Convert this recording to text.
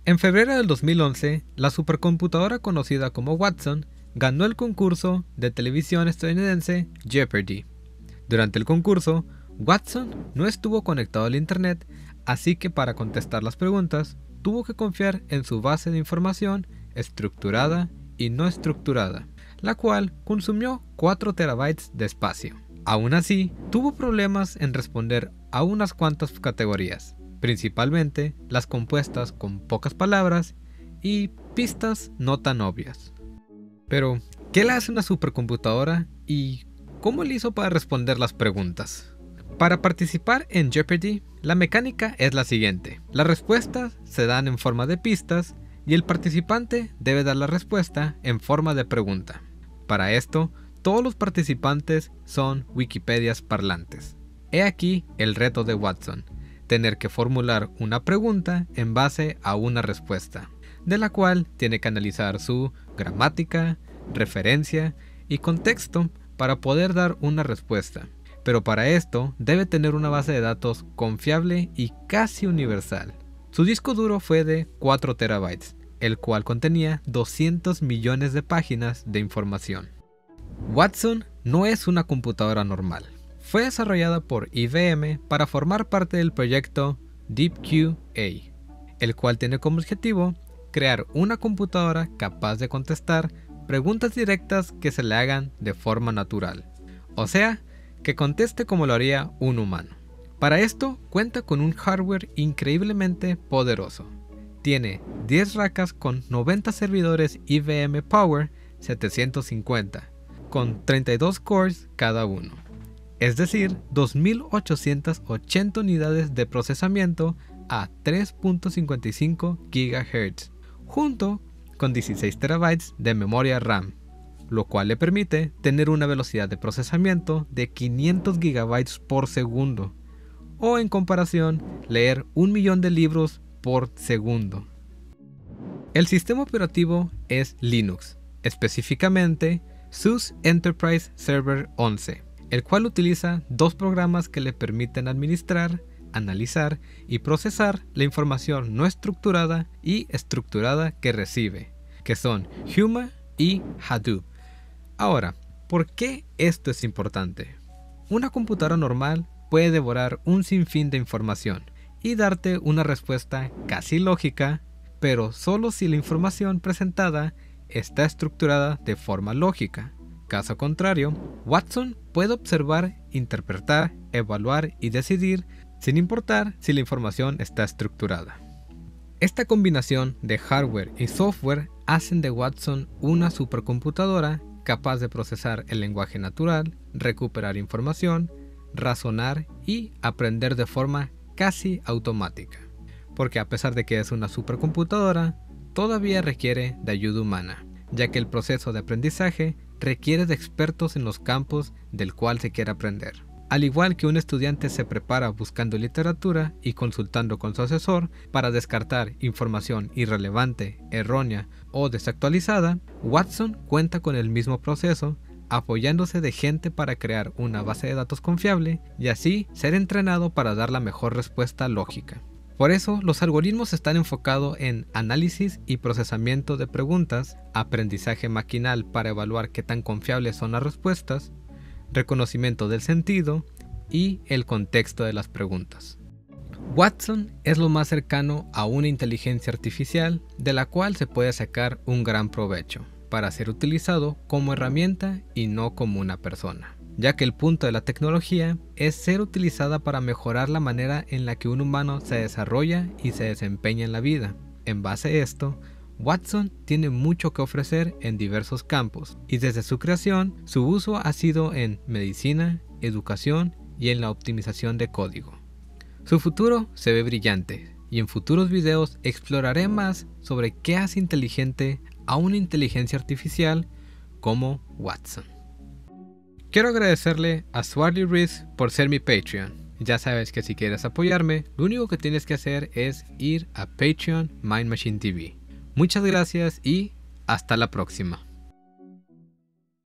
En febrero del 2011, la supercomputadora conocida como Watson ganó el concurso de televisión estadounidense Jeopardy! Durante el concurso, Watson no estuvo conectado al internet, así que para contestar las preguntas, tuvo que confiar en su base de información estructurada y no estructurada, la cual consumió 4 terabytes de espacio. Aún así, tuvo problemas en responder a unas cuantas categorías, principalmente las compuestas con pocas palabras y pistas no tan obvias. Pero, ¿qué le hace una supercomputadora y cómo le hizo para responder las preguntas? Para participar en Jeopardy! La mecánica es la siguiente. Las respuestas se dan en forma de pistas y el participante debe dar la respuesta en forma de pregunta. Para esto, todos los participantes son Wikipedias parlantes. He aquí el reto de Watson: tener que formular una pregunta en base a una respuesta, de la cual tiene que analizar su gramática, referencia y contexto para poder dar una respuesta. Pero para esto debe tener una base de datos confiable y casi universal. Su disco duro fue de 4 terabytes, el cual contenía 200 millones de páginas de información. Watson no es una computadora normal. Fue desarrollada por IBM para formar parte del proyecto DeepQA, el cual tiene como objetivo crear una computadora capaz de contestar preguntas directas que se le hagan de forma natural, o sea, que conteste como lo haría un humano. Para esto cuenta con un hardware increíblemente poderoso. Tiene 10 racas con 90 servidores IBM Power 750, con 32 cores cada uno, es decir, 2880 unidades de procesamiento a 3.55 GHz, junto con 16 terabytes de memoria RAM, lo cual le permite tener una velocidad de procesamiento de 500 GB por segundo, o en comparación, leer 1 millón de libros por segundo. El sistema operativo es Linux, específicamente SUSE Enterprise Server 11, el cual utiliza 2 programas que le permiten administrar, analizar y procesar la información no estructurada y estructurada que recibe, que son Huma y Hadoop. Ahora, ¿por qué esto es importante? Una computadora normal puede devorar un sinfín de información y darte una respuesta casi lógica, pero solo si la información presentada está estructurada de forma lógica. Caso contrario, Watson puede observar, interpretar, evaluar y decidir sin importar si la información está estructurada. Esta combinación de hardware y software hacen de Watson una supercomputadora capaz de procesar el lenguaje natural, recuperar información, razonar y aprender de forma casi automática. Porque a pesar de que es una supercomputadora, todavía requiere de ayuda humana, ya que el proceso de aprendizaje requiere de expertos en los campos del cual se quiere aprender. Al igual que un estudiante se prepara buscando literatura y consultando con su asesor para descartar información irrelevante, errónea o desactualizada, Watson cuenta con el mismo proceso, apoyándose de gente para crear una base de datos confiable y así ser entrenado para dar la mejor respuesta lógica. Por eso, los algoritmos están enfocados en análisis y procesamiento de preguntas, aprendizaje maquinal para evaluar qué tan confiables son las respuestas, reconocimiento del sentido y el contexto de las preguntas. Watson es lo más cercano a una inteligencia artificial de la cual se puede sacar un gran provecho para ser utilizado como herramienta y no como una persona, ya que el punto de la tecnología es ser utilizada para mejorar la manera en la que un humano se desarrolla y se desempeña en la vida. En base a esto, Watson tiene mucho que ofrecer en diversos campos y desde su creación su uso ha sido en medicina, educación y en la optimización de código. Su futuro se ve brillante y en futuros videos exploraré más sobre qué hace inteligente a una inteligencia artificial como Watson. Quiero agradecerle a Swarty Reese por ser mi Patreon. Ya sabes que si quieres apoyarme, lo único que tienes que hacer es ir a Patreon Mind Machine TV. Muchas gracias y hasta la próxima.